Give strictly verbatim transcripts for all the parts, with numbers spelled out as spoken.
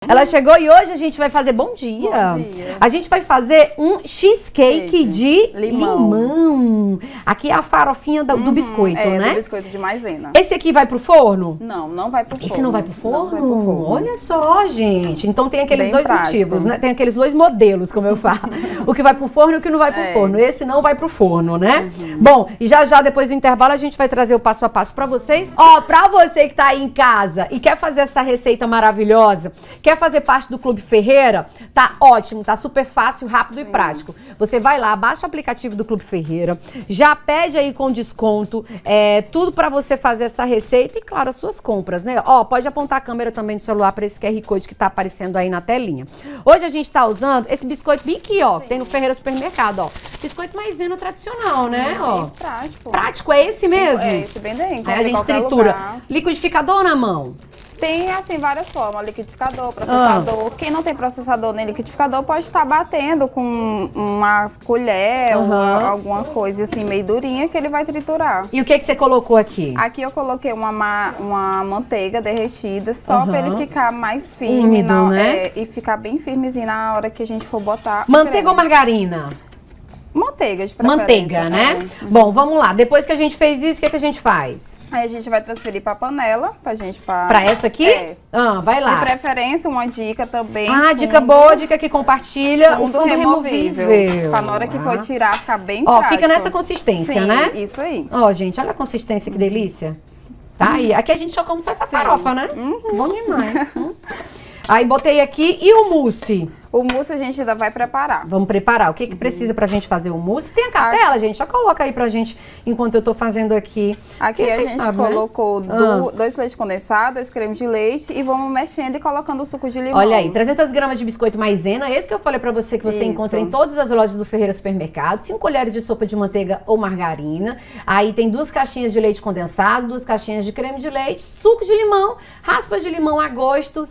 Ela chegou e hoje a gente vai fazer bom dia. Bom dia. A gente vai fazer um cheesecake Cake. de Limão. limão. Aqui é a farofinha do, do Uhum, biscoito, é, né? do biscoito de maisena. Esse aqui vai pro forno? Não, não vai pro forno. Esse não vai pro forno? Não vai pro forno. Olha só, gente. Então tem aqueles Bem dois prático. motivos, né? Tem aqueles dois modelos, como eu falo. O que vai pro forno e o que não vai pro É. forno. Esse não vai pro forno, né? Bom, e já já depois do intervalo a gente vai trazer o passo a passo pra vocês. Ó, pra você que tá aí em casa e quer fazer essa receita maravilhosa, quer fazer parte do Clube Ferreira, tá ótimo, tá super fácil, rápido e prático. Você vai lá, baixa o aplicativo do Clube Ferreira, já pede aí com desconto, é, tudo pra você fazer essa receita e, claro, as suas compras, né? Ó, pode apontar a câmera também do celular pra esse Q R Code que tá aparecendo aí na telinha. Hoje a gente tá usando esse biscoito bem aqui, ó, que tem no Ferreira Supermercado, ó. Biscoito maisena tradicional, né? Ó. Bem prático. Prático, é esse mesmo? É, esse bem dentro. Aí a gente tritura. Liquidificador na mão? Tem, assim, várias formas. Liquidificador, processador. Ah. Quem não tem processador nem liquidificador pode estar batendo com uma colher Aham. ou alguma coisa assim meio durinha que ele vai triturar. E o que que você colocou aqui? Aqui eu coloquei uma, ma- uma manteiga derretida só Aham. pra ele ficar mais firme. Úmido, na- né? é, e ficar bem firmezinho na hora que a gente for botar. o Manteiga creme. ou margarina? Manteiga, de preferência. Manteiga, né? É. Bom, vamos lá. Depois que a gente fez isso, o que, que a gente faz? Aí a gente vai transferir pra panela, pra gente... Pra, Pra essa aqui? É. Ah, vai lá. De preferência, uma dica também. Ah, fundo- dica boa, dica que compartilha. Fundo, o fundo removível. removível. Pra na hora que for Ah. tirar, ficar bem Ó, prático. fica nessa consistência, Sim, né? isso aí. Ó, gente, olha a consistência, que delícia. Tá? E aqui a gente só come só essa farofa, né? Bom demais. Hum. Aí botei aqui. E o mousse? O mousse a gente ainda vai preparar. Vamos preparar. O que que precisa pra gente fazer o mousse? Tem a cartela, gente? Já coloca aí pra gente enquanto eu tô fazendo aqui. Aqui Porque a vocês gente sabem, né? colocou Ah. do- dois leites condensados, dois creme de leite e vamos mexendo e colocando o suco de limão. Olha aí, trezentas gramas de biscoito maisena, esse que eu falei pra você que você Isso. encontra em todas as lojas do Ferreira Supermercado, cinco colheres de sopa de manteiga ou margarina, aí tem duas caixinhas de leite condensado, duas caixinhas de creme de leite, suco de limão, raspas de limão a gosto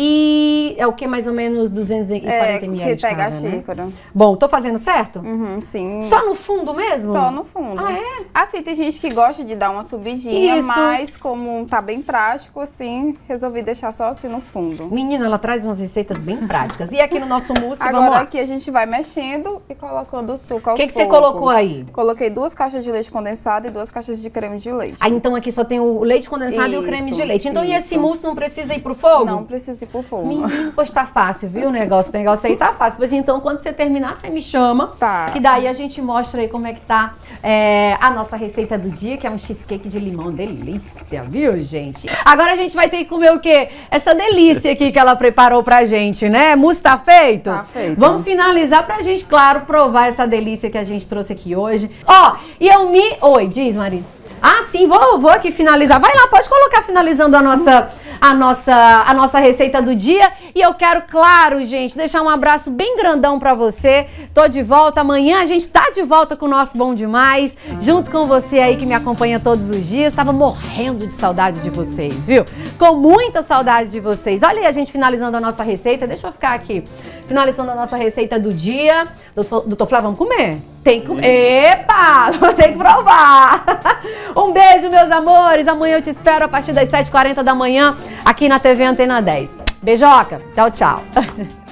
e é o que mais ou menos duzentos e quarenta É, mililitros que de pega a cada, né? xícara. Bom, tô fazendo certo? Uhum, sim. Só no fundo mesmo? Só no fundo. Ah, é? Assim, tem gente que gosta de dar uma subidinha, Isso. mas como tá bem prático, assim, resolvi deixar só assim no fundo. Menina, ela traz umas receitas bem práticas. E aqui no nosso mousse, vamos Agora lá. aqui a gente vai mexendo e colocando o suco aos O que que você poucos. colocou aí? Coloquei duas caixas de leite condensado e duas caixas de creme de leite. Ah, então aqui só tem o leite condensado e o creme Isso, de leite. Então, e esse isso. mousse não precisa ir pro fogo? Não precisa ir pro fogo. Menino, pois tá fácil, viu? O negócio, o negócio aí tá fácil. Pois então, quando você terminar, você me chama. Tá. Que daí a gente mostra aí como é que tá é, a nossa receita do dia, que é um cheesecake de limão. Delícia, viu, gente? Agora a gente vai ter que comer o quê? Essa delícia aqui que ela preparou pra gente, né? Mousse tá feito? Tá feito. Vamos finalizar pra gente, claro, provar essa delícia que a gente trouxe aqui hoje. Ó, e eu me... Oi, diz, Maria. Ah, sim, vou, vou aqui finalizar. Vai lá, pode colocar finalizando a nossa, a, nossa, a nossa receita do dia. E eu quero, claro, gente, deixar um abraço bem grandão pra você. Tô de volta. Amanhã a gente tá de volta com o nosso Bom Demais. Junto com você aí que me acompanha todos os dias. Tava morrendo de saudade de vocês, viu? Com muita saudade de vocês. Olha aí a gente finalizando a nossa receita. Deixa eu ficar aqui. Finalizando a nossa receita do dia. Doutor, doutor Flávio, vamos comer? Tem que comer. Epa! Tem que provar. Um beijo, meus amores. Amanhã eu te espero a partir das sete e quarenta da manhã aqui na T V Antena dez. Beijoca. Tchau, tchau.